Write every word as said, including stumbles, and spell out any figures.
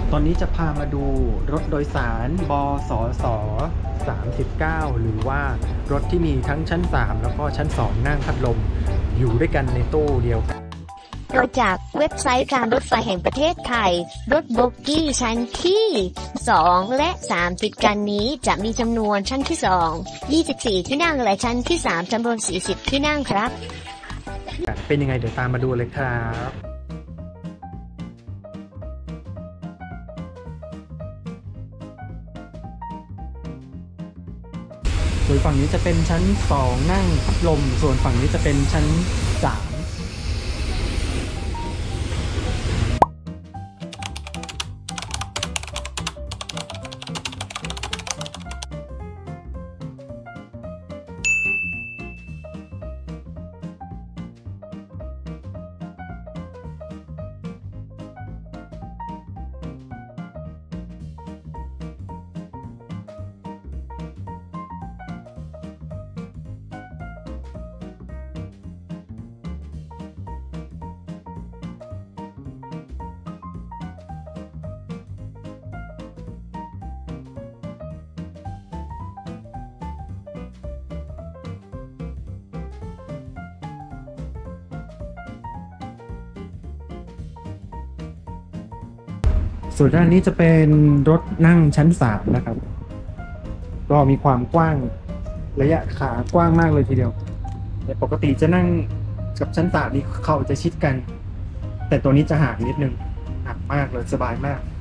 ตอนนี้จะพามาดูรถโดยสารบสสสามสิบเก้าหรือว่ารถที่มีทั้งชั้นสามแล้วก็ชั้นสองนั่งพัดลมอยู่ด้วยกันในตู้เดียวกันโดยจากเว็บไซต์การรถไฟแห่งประเทศไทยรถโบกี้ชั้นที่สองและสามติดกันนี้จะมีจำนวนชั้นที่สองยี่สิบสี่ที่นั่งและชั้นที่สามจำนวนสี่สิบที่นั่งครับเป็นยังไงเดี๋ยวตามมาดูเลยครับ โดยฝั่งนี้จะเป็นชั้นสองนั่งพัดลมส่วนฝั่งนี้จะเป็นชั้นสามส่วนด้านนี้จะเป็นรถนั่งชั้นสามนะครับก็มีความกว้างระยะขากว้างมากเลยทีเดียวแต่ปกติจะนั่งกับชั้นสามนี่เขาจะชิดกันแต่ตัวนี้จะห่างนิดนึงห่างมากเลยสบายมาก